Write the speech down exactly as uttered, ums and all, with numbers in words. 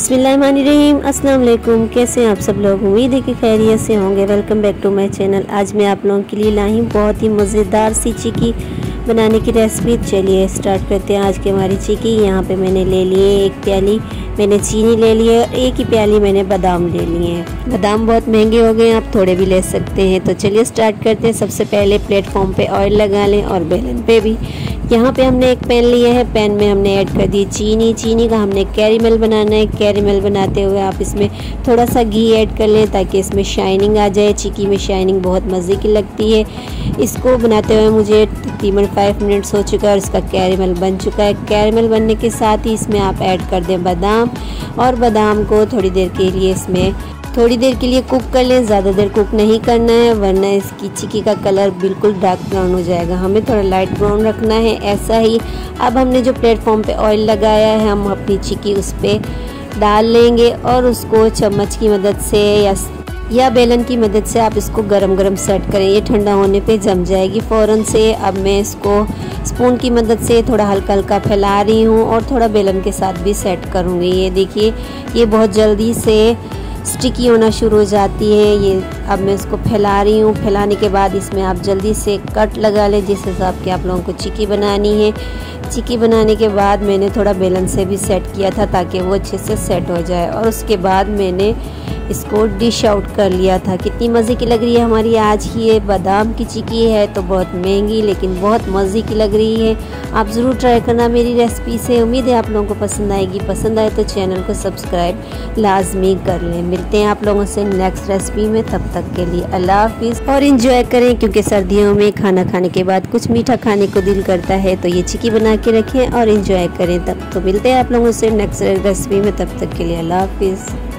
बिस्मिल्लाहिर्रहमानिर्रहीम। अस्सलाम वालेकुम। कैसे हैं आप सब लोग? उम्मीद है कि खैरियत से होंगे। Welcome back to my channel. आज मैं आप लोगों के लिए लाई हूँ बहुत ही मज़ेदार सी चिकी बनाने की रेसिपी। चलिए स्टार्ट करते हैं आज की हमारी चिकी। यहाँ पे मैंने ले लिए एक प्याली मैंने चीनी ले ली है और एक ही प्याली मैंने बादाम ले लिए हैं। बादाम बहुत महंगे हो गए हैं, आप थोड़े भी ले सकते हैं। तो चलिए स्टार्ट करते हैं। सबसे पहले प्लेटफॉर्म पे ऑयल लगा लें और बेलन पे भी। यहाँ पे हमने एक पैन लिया है, पैन में हमने ऐड कर दी चीनी। चीनी का हमने कैरेमल बनाना है। कैरेमल बनाते हुए आप इसमें थोड़ा सा घी ऐड कर लें ताकि इसमें शाइनिंग आ जाए। चिकी में शाइनिंग बहुत मज़े की लगती है। इसको बनाते हुए मुझे तकरीबन फाइव मिनट्स हो चुका है और इसका कैरेमल बन चुका है। कैरेमल बनने के साथ ही इसमें आप ऐड कर दें बादाम, और बादाम को थोड़ी देर के लिए इसमें थोड़ी देर के लिए कुक कर लें। ज़्यादा देर कुक नहीं करना है वरना इसकी चिकी का कलर बिल्कुल डार्क ब्राउन हो जाएगा। हमें थोड़ा लाइट ब्राउन रखना है। ऐसा ही अब हमने जो प्लेटफॉर्म पे ऑयल लगाया है हम अपनी चिकी उस पर डाल लेंगे और उसको चम्मच की मदद से या या बेलन की मदद से आप इसको गरम गरम सेट करें। ये ठंडा होने पे जम जाएगी फ़ौरन से। अब मैं इसको स्पून की मदद से थोड़ा हल्का हल्का फैला रही हूँ और थोड़ा बेलन के साथ भी सेट करूँगी। ये देखिए ये बहुत जल्दी से स्टिकी होना शुरू हो जाती है। ये अब मैं इसको फैला रही हूँ। फैलाने के बाद इसमें आप जल्दी से कट लगा लें जिस हिसाब की आप लोगों को चिकी बनानी है। चिकी बनाने के बाद मैंने थोड़ा बेलन से भी सेट किया था ताकि वो अच्छे से सेट हो जाए, और उसके बाद मैंने इसको डिश आउट कर लिया था। कितनी मज़े की लग रही है हमारी आज की ये बादाम की चिकी है। तो बहुत महंगी लेकिन बहुत मज़े की लग रही है। आप ज़रूर ट्राई करना मेरी रेसिपी से। उम्मीद है आप लोगों को पसंद आएगी। पसंद आए तो चैनल को सब्सक्राइब लाजमी कर लें। मिलते हैं आप लोगों से नेक्स्ट रेसिपी में। तब तक के लिए अल्लाह हाफिज़ और इंजॉय करें, क्योंकि सर्दियों में खाना खाने के बाद कुछ मीठा खाने को दिल करता है। तो ये चिकी बना के रखें और इंजॉय करें। तब तो मिलते हैं आप लोगों से नेक्स्ट रेसिपी में। तब तक के लिए अल्लाह हाफिज़।